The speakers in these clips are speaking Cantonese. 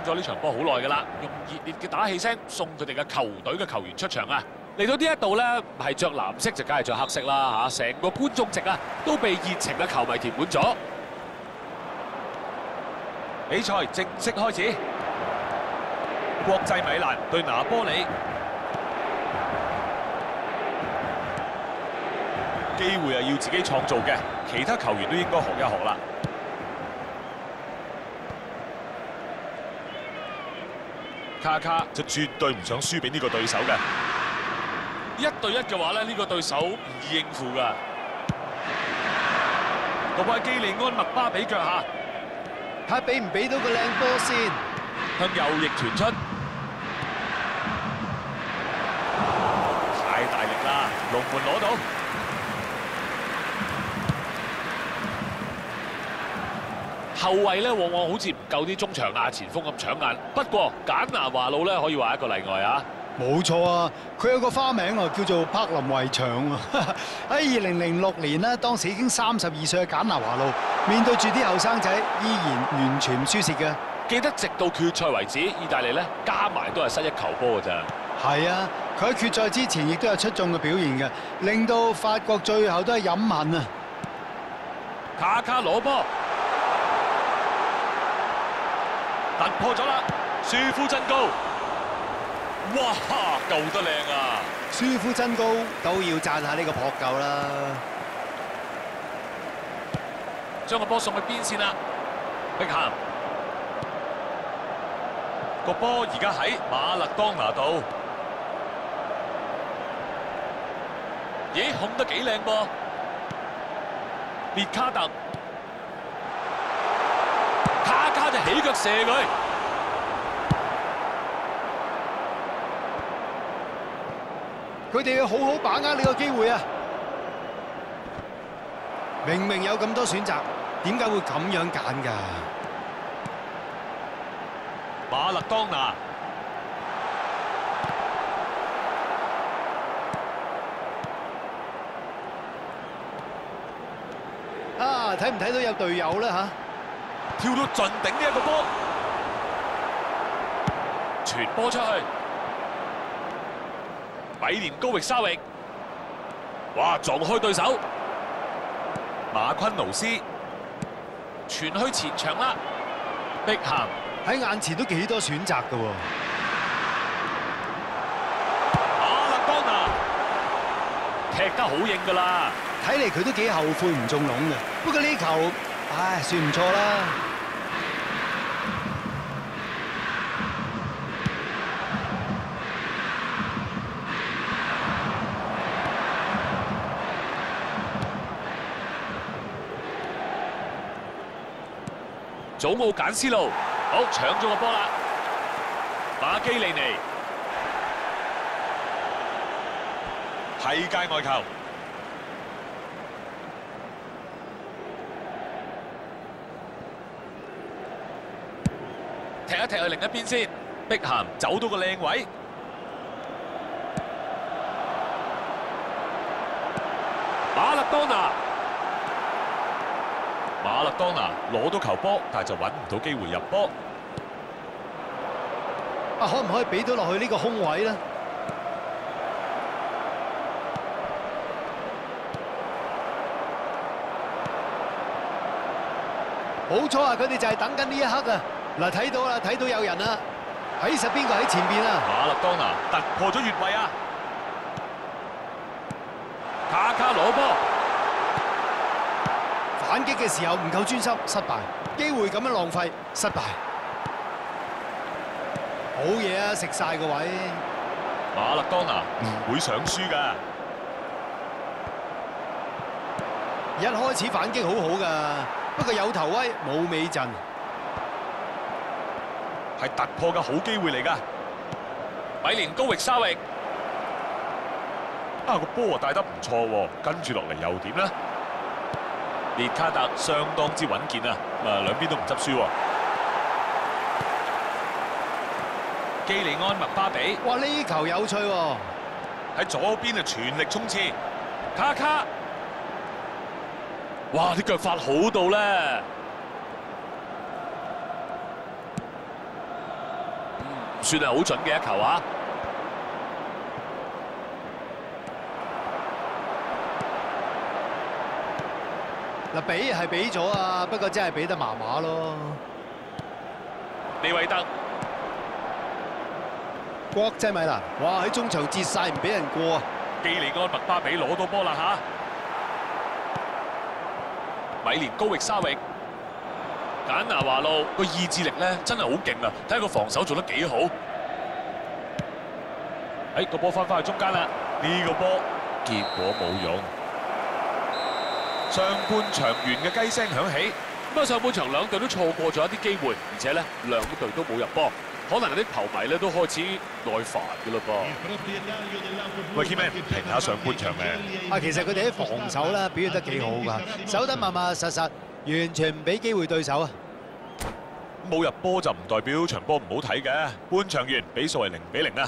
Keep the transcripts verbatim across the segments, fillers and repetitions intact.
咗呢場波好耐㗎啦，用熱烈嘅打氣聲送佢哋嘅球隊嘅球員出場啊！嚟到呢一度咧，唔係着藍色就梗係着黑色啦嚇，成個觀眾席啊都被熱情嘅球迷填滿咗。比賽正式開始，國際米蘭對拿波里，機會係要自己創造嘅，其他球員都應該學一學啦。卡卡就絕對唔想輸俾呢個對手嘅。一對一嘅話咧，呢個對手唔易應付㗎。個位基利安麥巴比腳下， 睇下俾唔俾到個靚波先。 向右翼傳出，太大力啦！龍門攞到。後衞咧，往往好似唔夠啲中場亞前鋒咁搶眼。不過簡拿華路咧，可以話一個例外啊。 冇錯啊，佢有個花名啊，叫做柏林圍牆啊。喺二零零六年呢，當時已經三十二歲嘅簡拿華路，面對住啲後生仔，依然完全唔輸蝕嘅。記得直到決賽為止，意大利咧加埋都係失一球波㗎咋。係啊，佢喺決賽之前亦都有出眾嘅表現嘅，令到法國最後都係飲恨啊。 卡卡攞波。突破咗啦，舒夫真高，哇！救得靚啊！ 舒夫真高都要讚下呢個撲救啦。 將個波送去邊線啦，碧咸個波而家喺馬勒當拿度，咦，控得幾靚噃！列卡特。卡卡就起腳射佢， 佢哋要好好把握呢個機會啊！明明有咁多選擇，點解會咁樣揀㗎？ 馬勒當拿啊！睇唔睇到有隊友咧嚇？ 跳到盡頂呢一個波，傳波出去，米連高域沙域，哇撞開對手，馬昆奴斯傳去前場啦，碧咸喺眼前都幾多選擇㗎喎。 馬勒當拿踢得好硬㗎啦， 睇嚟佢都幾後悔唔中籠嘅。不過呢球，唉，算唔錯啦。 祖奧簡斯路，好搶咗個波啦，馬基利尼係界外球，踢一踢去另一邊先，碧咸走到個靚位，馬勒當拿。馬勒當拿攞到球波，但係就揾唔到機會入波。 啊，可唔可以俾到落去呢個空位咧？冇錯啊！佢哋就係等緊呢一刻啊！嗱，睇到啦，睇到有人啦，喺實邊個喺前邊啊！ 馬勒當拿突破咗越位啊！卡卡攞波。 反擊嘅時候唔夠專心，失敗。機會咁樣浪費，失敗。好嘢啊！食晒個位。 馬勒當拿唔會想輸㗎。 一開始反擊好好㗎，不過有頭威冇尾陣， 係突破嘅好機會嚟㗎。米連高域沙域，啊個波啊帶得唔錯喎，跟住落嚟又點咧？列卡特相當之穩健啊！啊兩邊都唔執輸喎。基利安麥巴比， 哇呢球有趣喎！ 喺左邊啊全力衝刺，卡卡，哇啲腳法好到咧！ 唔算係好準嘅一球啊！ 嗱，俾係俾咗啊，不過真係俾得麻麻咯。 利維特， 國際米蘭，哇喺中場截晒唔俾人過啊！ 基利安麥巴比攞到波啦嚇！米連高域沙域，簡拿華路個意志力咧真係好勁啊！睇下個防守做得幾好。誒個波翻返去中間啦，呢個波結果冇用。上半場完嘅雞聲響起，咁啊上半場兩隊都錯過咗一啲機會，而且咧兩隊都冇入波，可能啲球迷咧都開始耐煩嘅嘞噃。 喂 ，Keyman 評下上半場嘅。 啊，其實佢哋喺防守咧表現得幾好㗎，守得密密實實，完全唔俾機會對手啊！ 冇入波就唔代表場波唔好睇嘅。半場完，比數係零比零啊！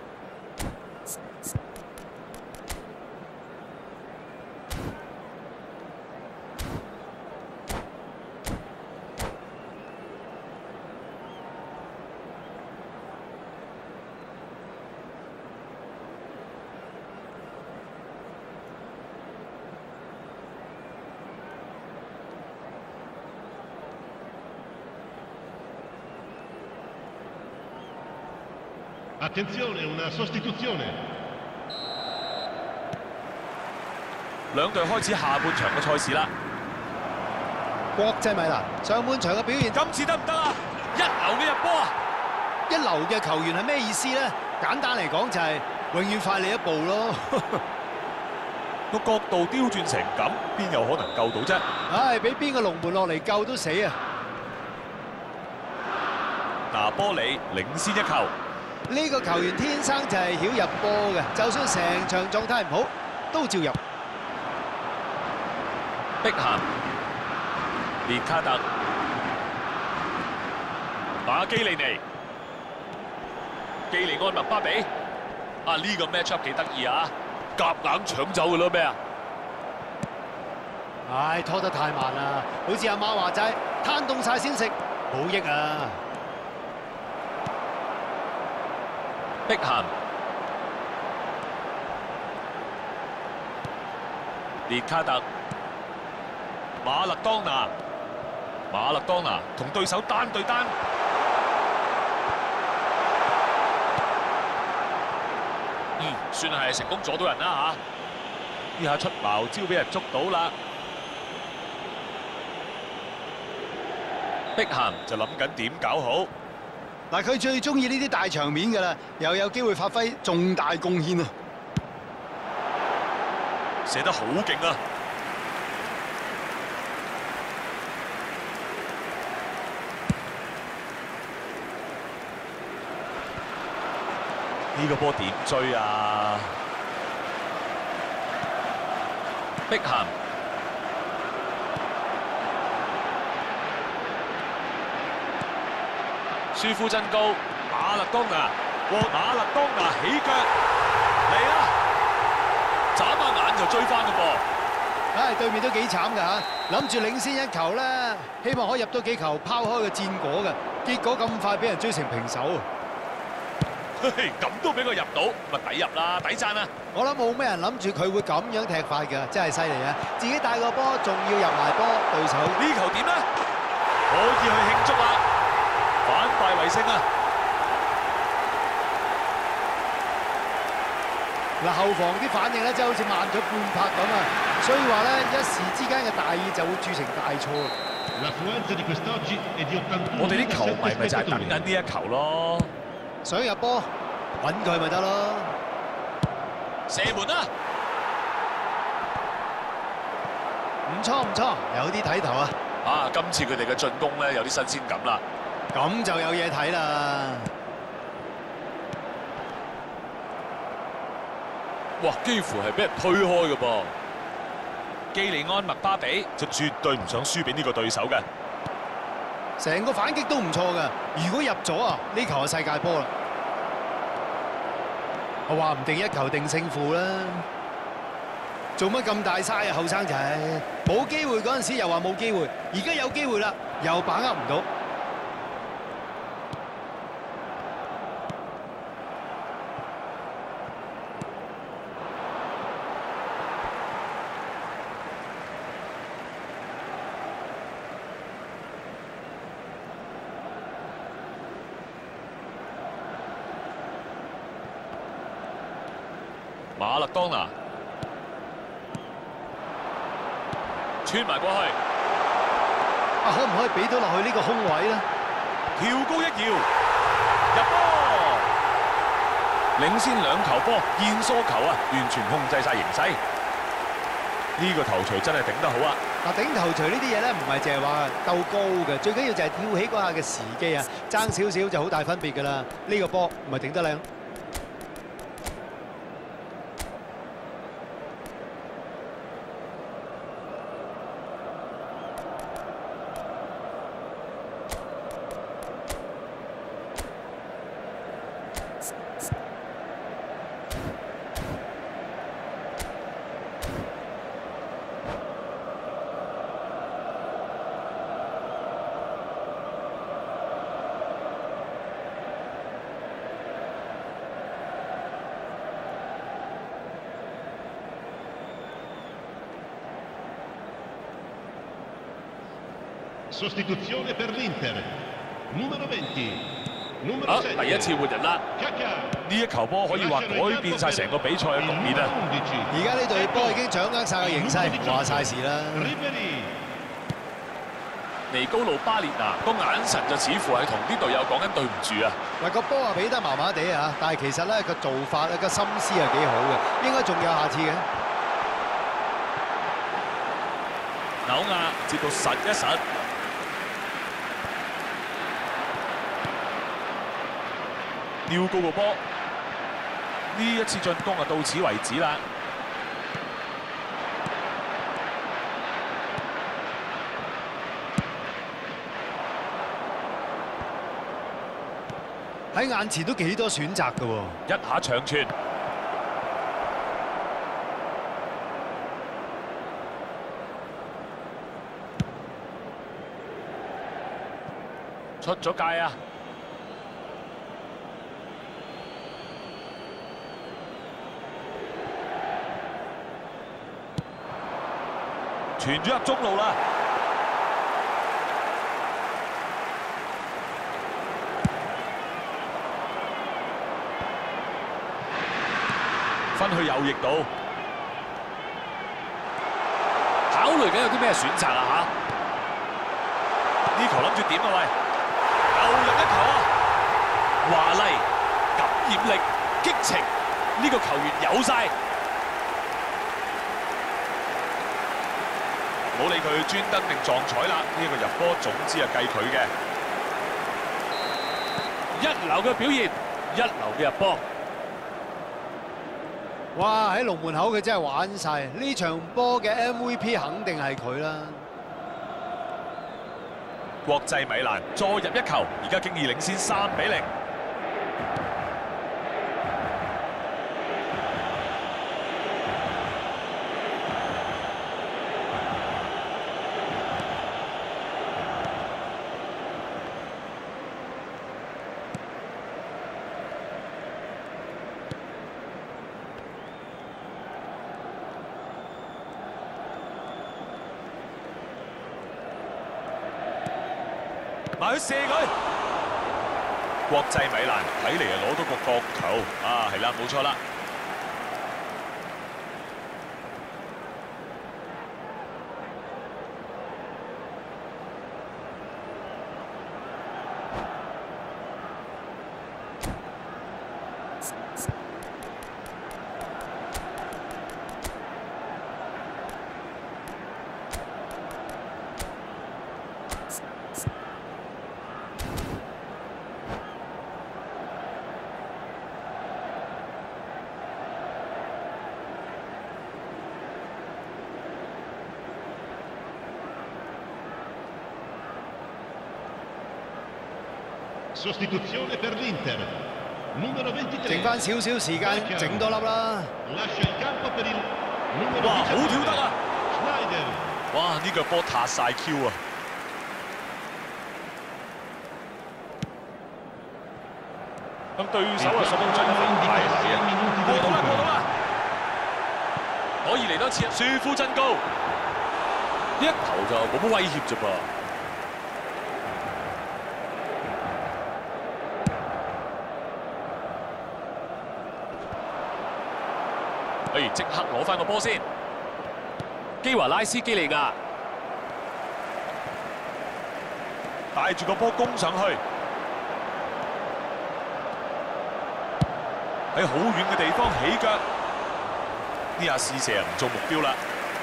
Attenzione, una sostituzione。 兩隊開始下半場嘅賽事啦。 國際米蘭上半場嘅表現， 今次得唔得啊？一流嘅入波啊！ 一流嘅球員係咩意思咧？簡單嚟講就係永遠快你一步咯。 個角度刁轉成咁，邊有可能救到啫？ 唉，俾邊個龍門落嚟救都死啊！ 拿波里領先一球。 呢個球員天生就係曉入波嘅，就算成場狀態唔好，都照入。 碧咸、列卡特、馬基利尼、基利安麥巴比，啊呢個 match up 幾得意啊！夾硬搶走嘅咯咩啊？ 唉，拖得太慢啦，好似阿媽話齋，攤凍晒先食，冇益啊！ 碧咸、列卡特、馬勒當拿、馬勒當拿同對手單對單，嗯，算係成功阻到人啦嚇。呢下出茅招俾人捉到啦。碧咸就諗緊點搞好。 嗱，佢最中意呢啲大場面㗎啦，又有機會發揮重大貢獻啊！ 射得好勁啊！呢個波點追啊？ 碧咸、舒夫真高，馬勒當拿，和馬勒當拿起腳嚟啦，眨下眼就追翻個噃。 唉，對面都幾慘㗎嚇，諗住領先一球咧，希望可以入多幾球，拋開個戰果嘅，結果咁快俾人追成平手。 咁都俾佢入到，咪抵入啦，抵讚啦！ 我諗冇咩人諗住佢會咁樣踢法㗎，真係犀利啊！自己帶個波，仲要入埋波，對手呢球點咧？可以去慶祝啦！反敗為勝啊！ 嗱，後防啲反應咧，真係好似慢咗半拍咁啊！所以話咧，一時之間嘅大意就會鑄成大錯。 我哋啲球迷咪就係等緊呢一球咯。 想入波，揾佢咪得咯。 射門啊！ 唔錯唔錯，有啲睇頭啊！ 啊，今次佢哋嘅進攻咧有啲新鮮感啦。 咁就有嘢睇啦！ 哇，幾乎係俾人推開嘅噃。 基利安麥巴比就絕對唔想輸俾呢個對手嘅。 成個反擊都唔錯㗎，如果入咗啊，呢球係世界波啦！我話唔定一球定勝負啦！做乜咁大嘥啊，後生仔！冇機會嗰陣時又話冇機會，而家有機會啦，又把握唔到。 馬勒當拿穿埋過去， 啊，可唔可以俾到落去呢個空位咧？ 跳高一搖，入波，領先兩球波，燕梳球啊，完全控制晒形勢。呢個頭槌真係頂得好啊！ 嗱，頂頭槌呢啲嘢咧，唔係淨係話鬥高嘅，最緊要就係跳起嗰下嘅時機啊，爭少少就好大分別㗎啦。呢個波唔係頂得靚。 Sostituzione per l'Inter. Numero venti. 好，第一次換人啦！ 呢一球波可以話改變晒成個比賽嘅局面啊！ 而家呢隊波已經掌握晒個形勢，話晒事啦。 尼高路巴列拿個眼神就似乎係同啲隊友講緊對唔住啊！ 嗱，個波啊俾得麻麻地啊，但係其實咧個做法咧個心思係幾好嘅，應該仲有下次嘅。 紐亞接到實一實。 吊高個波，呢一次進攻啊到此為止啦。 喺眼前都幾多選擇㗎喎， 一下長傳， 出咗界啊！ 傳咗入中路啦，分去右翼度， 考慮緊有啲咩選擇啊？嚇！ 呢球諗住點啊？喂，又入一球啊！ 華麗、感染力、激情，呢個球員有晒。 冇理佢專登定撞彩啦，呢、這個入波總之係計佢嘅。 一流嘅表現，一流嘅入波。 哇！喺龍門口佢真係玩晒，呢場波嘅 M V P 肯定係佢啦。 國際米蘭再入一球，而家經已領先三比零。埋去射佢，國際米蘭睇嚟係攞到個角球啊，係啦，冇錯啦。 Sostituzione per l'Inter. Numero ventitré. 剩翻少少時間，整多粒啦。 Lascia il campo per il numero 哇，好跳得啊！ Schneider. 哇，呢腳波塌晒 Q 啊！向對手啊送進一份排禮啊！過到啦，過到啦！ 可以嚟多次啊！ 舒夫真高， 呢一球就冇乜威脅啫噃。 哎，即刻攞翻個波先。基華拉斯基利亞帶住個波攻上去，喺好遠嘅地方起腳，呢下試射唔中目標啦。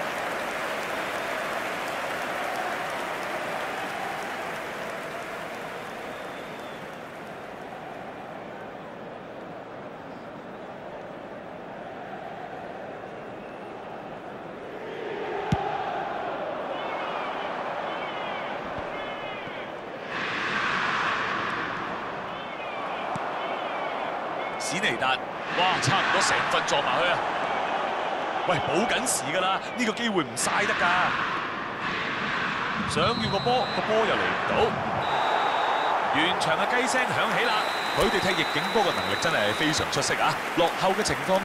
史尼達，哇，差唔多成份撞埋去啊！ 喂，補緊時㗎啦，呢個機會唔嘥得㗎。 想要個波，個波又嚟唔到。完場嘅雞聲響起啦！ 佢哋踢逆境波嘅能力真係非常出色啊！落後嘅情況。